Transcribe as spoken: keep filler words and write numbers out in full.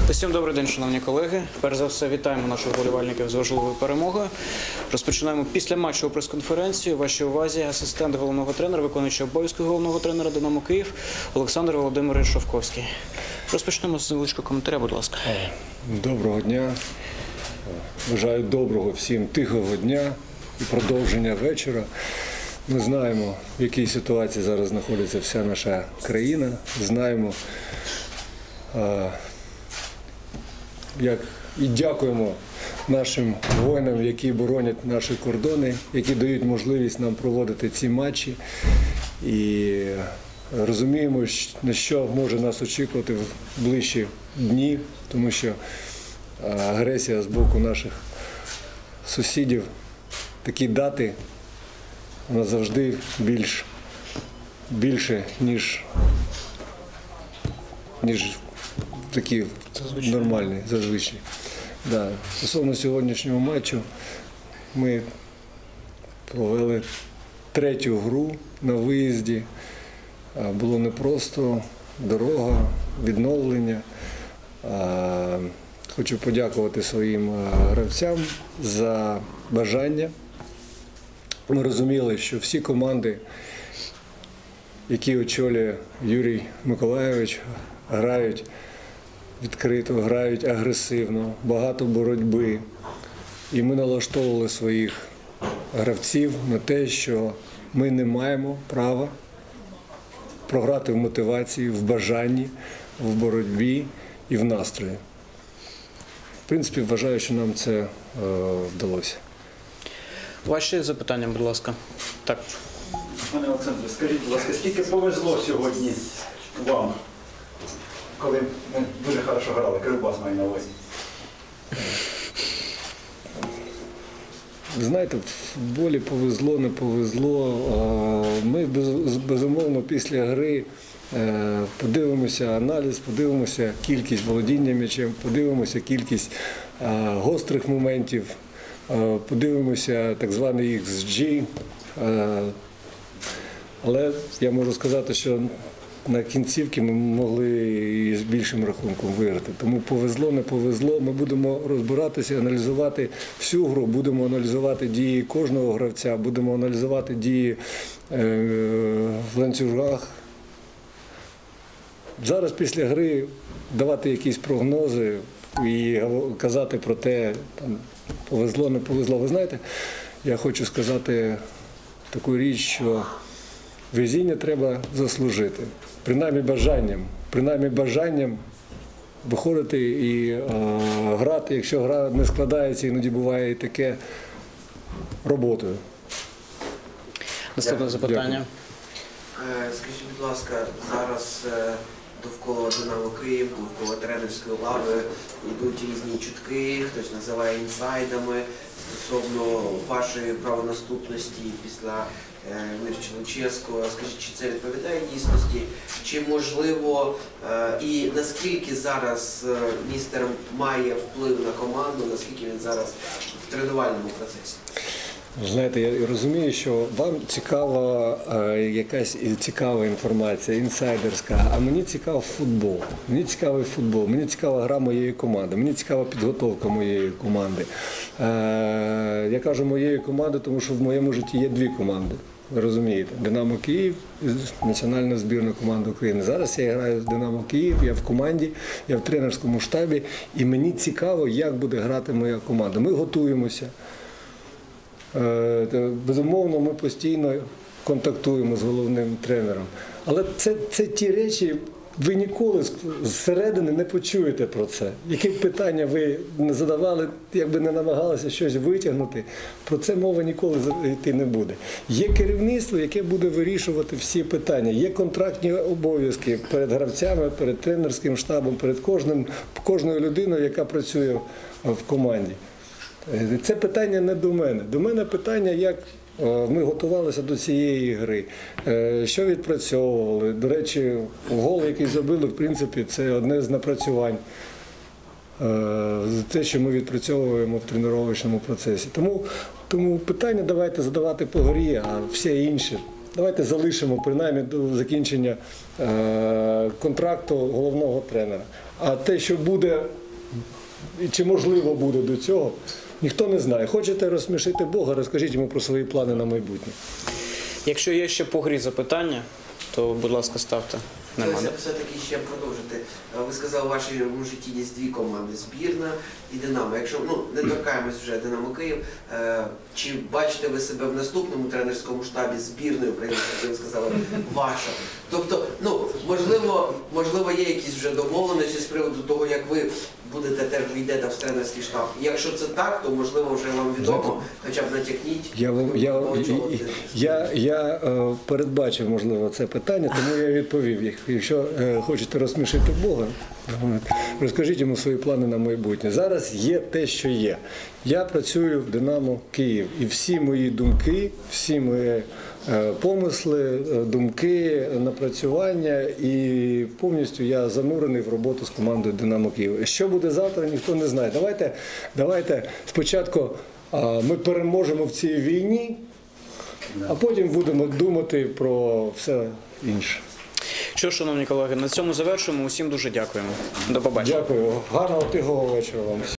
Усім добрий день, шановні колеги. Перш за все, вітаємо наших вболівальників з важливою перемогою. Розпочинаємо після матчу прес-конференцію. Вашій увазі асистент головного тренера, виконуючий обов'язки головного тренера «Динамо Київ» Олександр Володимирович Шовковський. Розпочнемо з невеличкого коментаря, будь ласка. Доброго дня. Бажаю доброго всім тихого дня і продовження вечора. Ми знаємо, в якій ситуації зараз знаходиться вся наша країна. Знаємо, як і дякуємо нашим воїнам, які боронять наші кордони, які дають можливість нам проводити ці матчі. І розуміємо, на що може нас очікувати в ближчі дні, тому що агресія з боку наших сусідів, такі дати, вона завжди більш, більше, ніж, ніж такі зазвичай. Нормальні, зазвичай. Да. Стосовно сьогоднішнього матчу, ми провели третю гру на виїзді. Було непросто, дорога, відновлення. Хочу подякувати своїм гравцям за бажання. Ми розуміли, що всі команди, які очолює Юрій Миколайович, грають відкрито, грають агресивно, багато боротьби. І ми налаштовували своїх гравців на те, що ми не маємо права програти в мотивації, в бажанні, в боротьбі і в настрої. В принципі, вважаю, що нам це е, вдалося. Ваші запитання, будь ласка. Так. Пане Олександре, скажіть, будь ласка, скільки повезло сьогодні вам, коли ми дуже хорошо грали, Кривбас має на увазі? Ви знаєте, в футболі повезло, не повезло. Ми, безумовно, після гри подивимося аналіз, подивимося кількість володіння м'ячем, подивимося кількість гострих моментів, подивимося так званий ікс джі. Але я можу сказати, що на кінцівці ми могли і з більшим рахунком виграти. Тому повезло, не повезло. Ми будемо розбиратися, аналізувати всю гру, будемо аналізувати дії кожного гравця, будемо аналізувати дії в ланцюжах. Зараз після гри давати якісь прогнози і казати про те, там, повезло, не повезло. Ви знаєте, я хочу сказати таку річ, що везіння треба заслужити. Принаймні бажанням, принаймні бажанням виходити і е, грати, якщо гра не складається, іноді буває і таке, роботою. Наступне запитання. Скажіть, будь ласка, зараз довкола «Динамо Київ», довкола тренерської лави йдуть різні чутки, хтось називає інсайдами стосовно вашої правонаступності після Мирча Лучевського. Скажіть, чи це відповідає дійсності? Чи можливо і наскільки зараз містер має вплив на команду, наскільки він зараз в тренувальному процесі? Знаєте, я розумію, що вам цікава е, якась цікава інформація, інсайдерська, а мені цікавий футбол. Мені цікавий футбол, мені цікава гра моєї команди, мені цікава підготовка моєї команди. Е, я кажу моєї команди, тому що в моєму житті є дві команди. Ви розумієте, «Динамо Київ» і національна збірна команда України. Зараз я граю в «Динамо Київ», я в команді, я в тренерському штабі, і мені цікаво, як буде грати моя команда. Ми готуємося. Безумовно, ми постійно контактуємо з головним тренером. Але це, це ті речі, ви ніколи зсередини не почуєте про це. Які б питання ви не задавали, якби не намагалися щось витягнути, про це мова ніколи йти не буде. Є керівництво, яке буде вирішувати всі питання. Є контрактні обов'язки перед гравцями, перед тренерським штабом, перед кожним, кожною людиною, яка працює в команді. Це питання не до мене. До мене питання, як ми готувалися до цієї гри, що відпрацьовували. До речі, гол, який забили, в принципі, це одне з напрацювань. Те, що ми відпрацьовуємо в тренувальному процесі. Тому, тому питання давайте задавати по грі, а все інше давайте залишимо принаймні до закінчення е, контракту головного тренера. А те, що буде, і чи можливо буде до цього, ніхто не знає. Хочете розсмішити Бога, розкажіть йому про свої плани на майбутнє. Якщо є ще по грі запитання, то, будь ласка, ставте. Нема. Хотілося б все-таки ще продовжити. Ви сказали, у вашому житті є дві команди – збірна і Динамо. Якщо ну, не торкаємось вже Динамо Київ, е, чи бачите ви себе в наступному тренерському штабі збірної України, як ви сказали, ваша? Тобто, ну, можливо, можливо, є якісь вже домовленості з приводу того, як ви будете теж війдете в тренерський штаб. І якщо це так, то можливо вже вам відомо, хоча б натякніть. Я, вам- я, до чого я, ти- я, я е, передбачив, можливо, це питання, тому я відповів їх. Якщо е, хочете розсмішити Бога, розкажіть йому свої плани на майбутнє. Зараз є те, що є. Я працюю в Динамо Київ. І всі мої думки, всі мої е, помисли, е, думки, напрацювання і повністю я занурений в роботу з командою Динамо Київ. Що буде завтра, ніхто не знає. Давайте, давайте спочатку а, ми переможемо в цій війні, а потім будемо думати про все інше. Що, ж, шановні колеги, на цьому завершуємо. Усім дуже дякуємо. До побачення. Дякую. Гарного тихого вечора вам.